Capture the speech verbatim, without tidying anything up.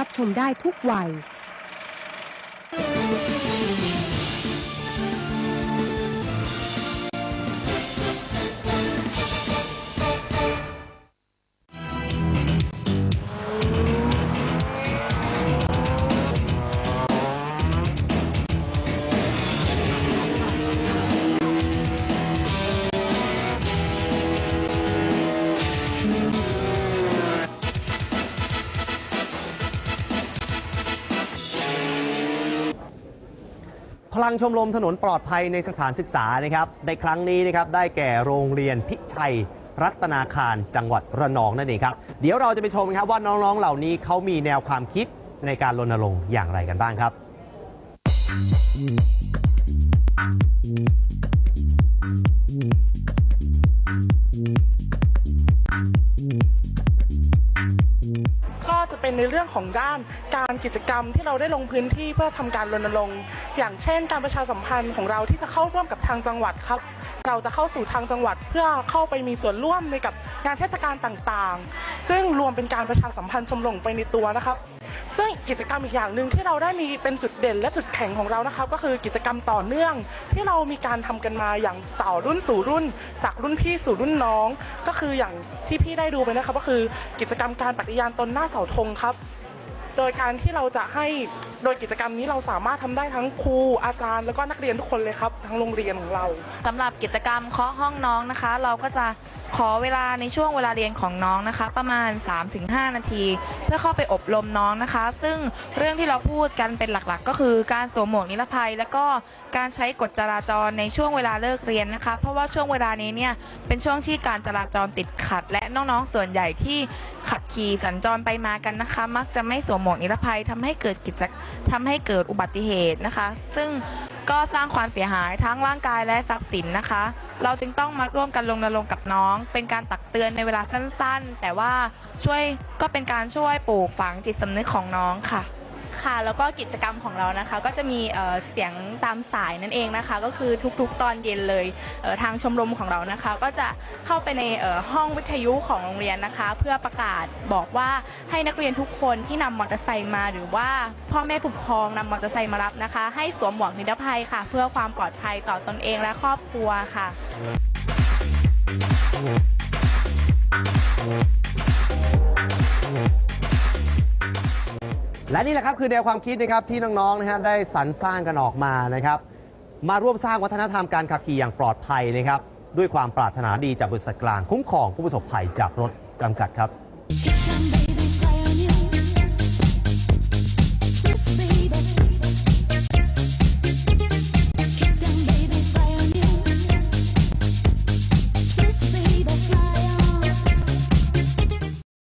รับชมได้ทุกวัยพลังชมรมถนนปลอดภัยในสถานศึกษานะครับในครั้งนี้นะครับได้แก่โรงเรียนพิชัยรัตนาคารจังหวัดระนองนั่นเองครับเดี๋ยวเราจะไปชมครับว่าน้องๆเหล่านี้เขามีแนวความคิดในการรณรงค์อย่างไรกันบ้างครับก็จะเป็นในเรื่องของด้านการกิจกรรมที่เราได้ลงพื้นที่เพื่อทำการรณรงค์อย่างเช่นการประชาสัมพันธ์ของเราที่จะเข้าร่วมกับทางจังหวัดครับเราจะเข้าสู่ทางจังหวัดเพื่อเข้าไปมีส่วนร่วมในกับงานเทศกาลต่างๆซึ่งรวมเป็นการประชาสัมพันธ์ชมรมไปในตัวนะครับซึ่งกิจกรรมอีกอย่างหนึ่งที่เราได้มีเป็นจุดเด่นและจุดแข็งของเรานะครับก็คือกิจกรรมต่อเนื่องที่เรามีการทำกันมาอย่างต่อรุ่นสู่รุ่นจากรุ่นพี่สู่รุ่นน้องก็คืออย่างที่พี่ได้ดูไปนะครับก็คือกิจกรรมการปฏิญาณตนหน้าเสาธงครับโดยการที่เราจะให้โดยกิจกรรมนี้เราสามารถทำได้ทั้งครูอาจารย์แล้วก็นักเรียนทุกคนเลยครับทั้งโรงเรียนของเราสำหรับกิจกรรมเคาะห้องน้องนะคะเราก็จะขอเวลาในช่วงเวลาเรียนของน้องนะคะประมาณ สามถึงห้า นาทีเพื่อเข้าไปอบรมน้องนะคะซึ่งเรื่องที่เราพูดกันเป็นหลักๆก็คือการสวมหมวกนิรภัยและก็การใช้กฎจราจรในช่วงเวลาเลิกเรียนนะคะเพราะว่าช่วงเวลานี้เนี่ยเป็นช่วงที่การจราจรติดขัดและน้องๆส่วนใหญ่ที่ขับขี่สัญจรไปมากันนะคะมักจะไม่สวมหมวกนิรภัยทำให้เกิดกิจทำให้เกิดอุบัติเหตุนะคะซึ่งก็สร้างความเสียหายทั้งร่างกายและทรัพย์สินนะคะเราจึงต้องมาร่วมกันรณรงค์กับน้องเป็นการตักเตือนในเวลาสั้นๆแต่ว่าช่วยก็เป็นการช่วยปลูกฝังจิตสำนึกของน้องค่ะค่ะแล้วก็กิจกรรมของเรานะคะก็จะมีเสียงตามสายนั่นเองนะคะก็คือทุกๆตอนเย็นเลยทางชมรมของเรานะคะก็จะเข้าไปในห้องวิทยุของโรงเรียนนะคะเพื่อประกาศบอกว่าให้นักเรียนทุกคนที่นำมอเตอร์ไซค์มาหรือว่าพ่อแม่ผู้ปกครองนำมอเตอร์ไซค์มารับนะคะให้สวมหมวกนิรภัยค่ะเพื่อความปลอดภัยต่อตนเองและครอบครัวค่ะและนี่แหละครับคือแนวความคิดนะครับที่น้องๆนะฮะได้สรรสร้างกันออกมานะครับมาร่วมสร้างวัฒนธรรมการขับขี่อย่างปลอดภัยนะครับด้วยความปรารถนาดีจากบริษัทกลางคุ้มครองผู้ประสบภัยจากรถจำกัดครับ